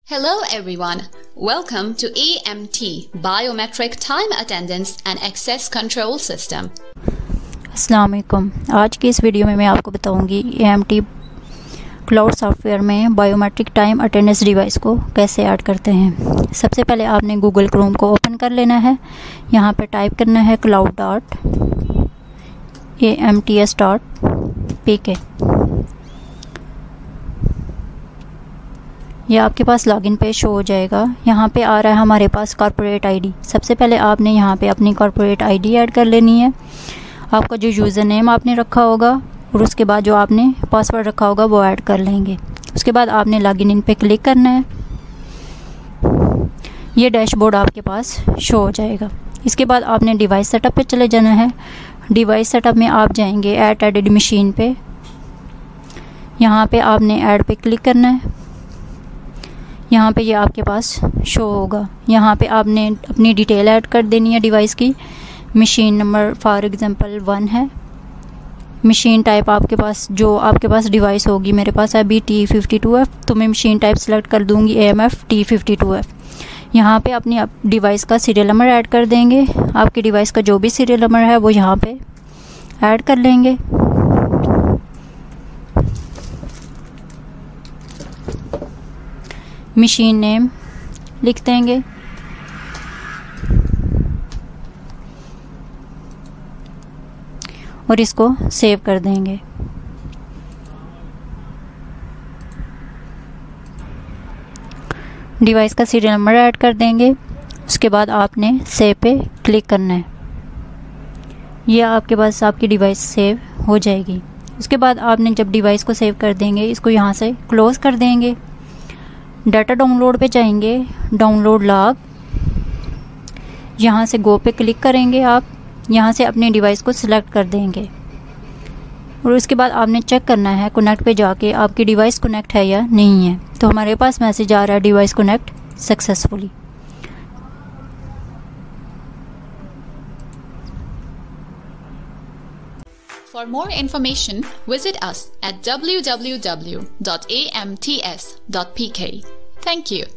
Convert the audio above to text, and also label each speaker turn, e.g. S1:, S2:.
S1: Hello everyone. Welcome to AMT Biometric Time Attendance and Access Control System.
S2: अस्सलाम वालेकुम। आज की इस वीडियो में मैं आपको बताऊंगी AMT क्लाउड सॉफ्टवेयर में बायोमेट्रिक टाइम अटेंडेंस डिवाइस को कैसे ऐड करते हैं। सबसे पहले आपने गूगल क्रोम को ओपन कर लेना है। यहाँ पे टाइप करना है cloud.amts.pk। यह आपके पास लॉगिन पेज शो हो जाएगा। यहाँ पे आ रहा है हमारे पास कॉर्पोरेट आईडी। सबसे पहले आपने यहाँ पे अपनी कॉर्पोरेट आईडी ऐड कर लेनी है। आपका जो यूज़र नेम आपने रखा होगा और उसके बाद जो आपने पासवर्ड रखा होगा वो ऐड कर लेंगे। उसके बाद आपने लॉगिन इन पे क्लिक करना है। ये डैशबोर्ड आपके पास शो हो जाएगा। इसके बाद आपने डिवाइस सेटअप पे चले जाना है। डिवाइस सेटअप में आप जाएंगे ऐड एडेड मशीन पे। यहाँ पे आपने ऐड पे क्लिक करना है। यहाँ पे ये आपके पास शो होगा। यहाँ पे आपने अपनी डिटेल ऐड कर देनी है डिवाइस की। मशीन नंबर फॉर एग्जांपल 1 है। मशीन टाइप आपके पास जो आपके पास डिवाइस होगी, मेरे पास है अभी T52F, तो मैं मशीन टाइप सेलेक्ट कर दूंगी AMF T52F। यहाँ पे अपनी डिवाइस का सीरियल नंबर ऐड कर देंगे। आपकी डिवाइस का जो भी सीरियल नंबर है वो यहाँ पे ऐड कर लेंगे। मशीन नेम लिख देंगे। और इसको सेव कर देंगे। डिवाइस का सीरियल नंबर ऐड कर देंगे। उसके बाद आपने सेव पे क्लिक करना है। यह आपके पास आपकी डिवाइस सेव हो जाएगी। उसके बाद आपने जब डिवाइस को सेव कर देंगे, इसको यहाँ से क्लोज कर देंगे। डाटा डाउनलोड पे जाएंगे, डाउनलोड लॉग, यहाँ से गो पे क्लिक करेंगे। आप यहाँ से अपने डिवाइस को सिलेक्ट कर देंगे और उसके बाद आपने चेक करना है कनेक्ट पे जाके आपकी डिवाइस कनेक्ट है या नहीं है। तो हमारे पास मैसेज आ रहा है device connect successfully.
S1: For more information, visit us at www.amts.pk. Thank you.